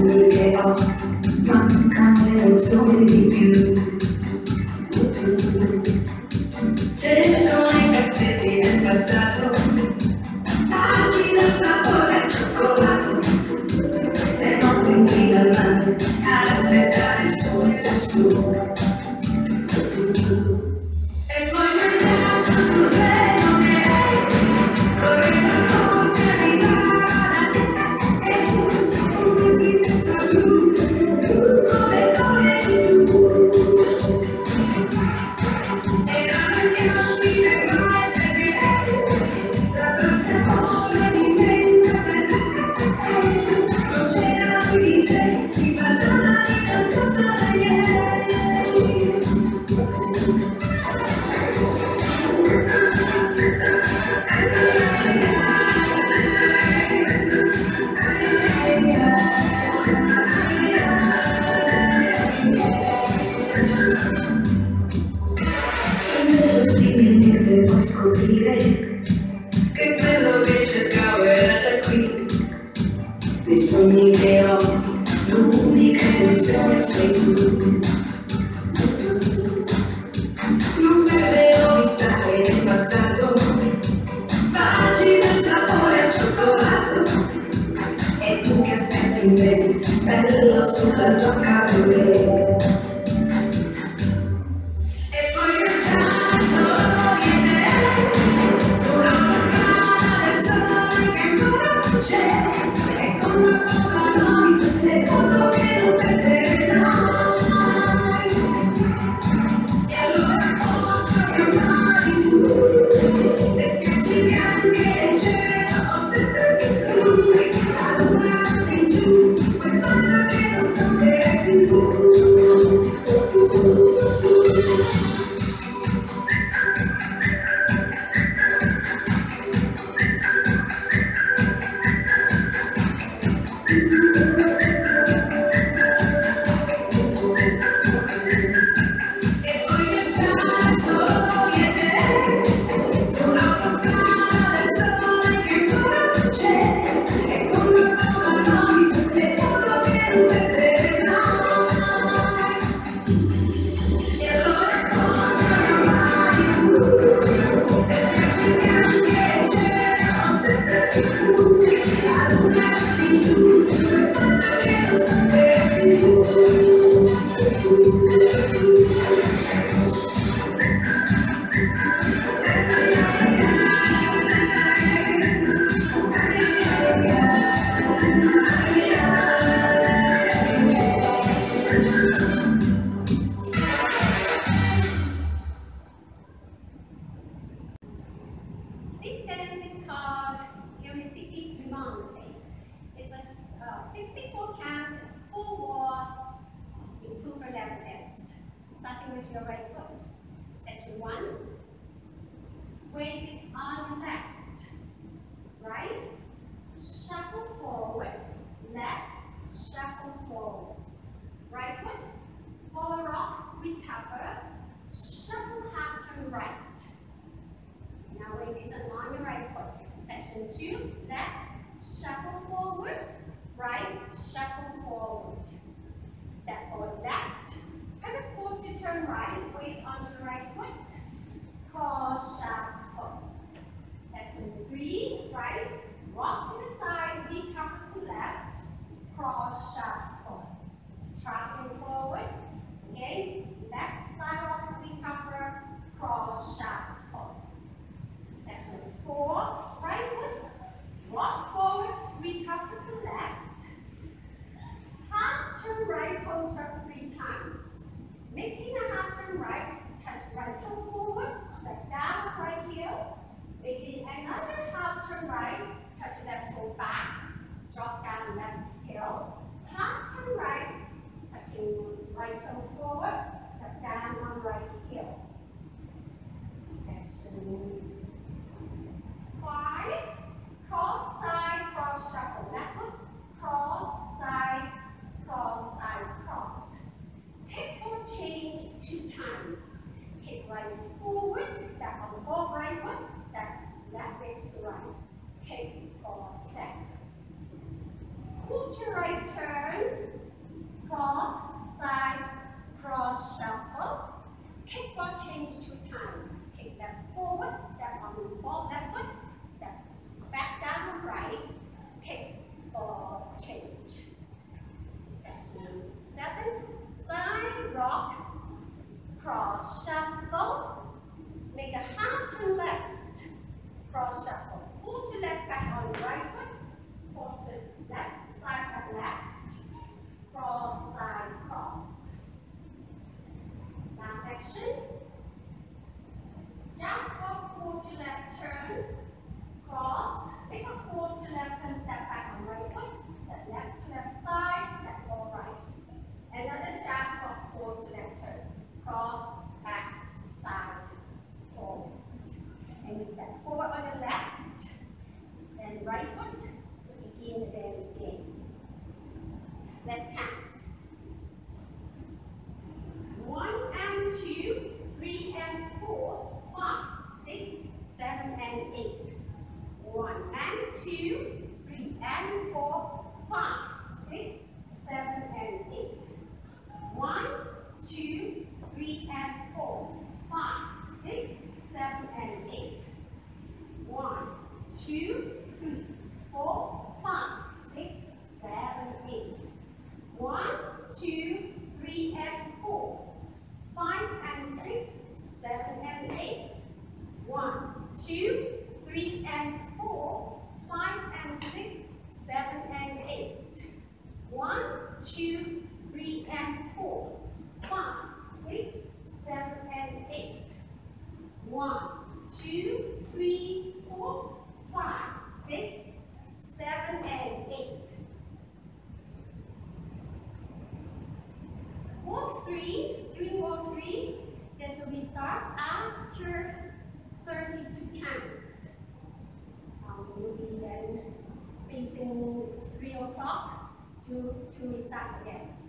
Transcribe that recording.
sogni che ho, mancano emozioni di più. Cerco nei cassetti del passato, pagine al sapore al cioccolato, le notti in fila al mare, ad aspettare il sole lassù. E poi nel viaggio sul treno che corre la notte a con questi testa blu, come cole di tu. Erano gli occhi del mare perché la prossima volta diventa non c'erano i DJ, si parlava di nascosta da ieri. Irresistibilmente puoi scoprire che quello che cercavo era già qui. Nei sogni che ho, l'unica emozione sei tu. Non serve rivistare il passato, pagine al sapore al cioccolato, e tu che aspetti in me, bello sulla tua cabriolet. E poi viaggiare solo io e te, sull'autostrada del sole che ancora c'è, e con la roba noi, le foto che non perderai. E allora posso chiamare tu, le spiagge bianche e il cielo sempre più blu, la luna in giù, quel bacio che non scorderei più. This dance is called Irresistibilmente. It's a 64 count, full wall, improver level dance. Starting with your right foot. Section 1. Weight is on the left. Right. Shuffle forward. Left. Shuffle forward. Right foot. Follow rock. Recover. Shuffle half turn right. Now weight is on your right foot. Section 2, left, shuffle forward, right, shuffle forward. Step forward left, pivot quarter turn right, weight onto the right foot, cross shuffle. Section 3, right, rock to the side, recover to left, cross shuffle. Traveling forward, again, left side rock, recover, cross shuffle. Section 4, right foot, walk forward, recover to left. Half turn right toe step 3 times. Making a half turn right, touch right toe forward, step down right heel. Making another half turn right, touch left toe back, drop down left heel. Half turn right, touching right toe forward, step down on right heel. Section 5, cross side, cross shuffle. Left foot, cross side, cross side, cross. Kick or change 2 times. Kick right forward, step on both right foot, step left waist to right. Kick, cross, step. Quarter right Let's count. 1 and 2, 3 and 4, 5, 6, 7 and 8. 1 and 2, 3 and 4, 5, 6, 7 and 8. 1, 2, 3 and 4, 5, 6, 7 and 8. 1, 2, 3, 4, 5, 6, 7, 8. 1, 2, 3 and 4, 5 and 6, 7 and 8. 1, 2, 3 and 4, 5 and 6, 7 and 8. 1, 2, 3 and 4, 5, 6, 7 and 8. 1, 2, 3, 4, 5, 6, 7 and 8. Wall 3, doing wall 3, okay, so we start after 32 counts. We'll be then facing 3 o'clock to start again.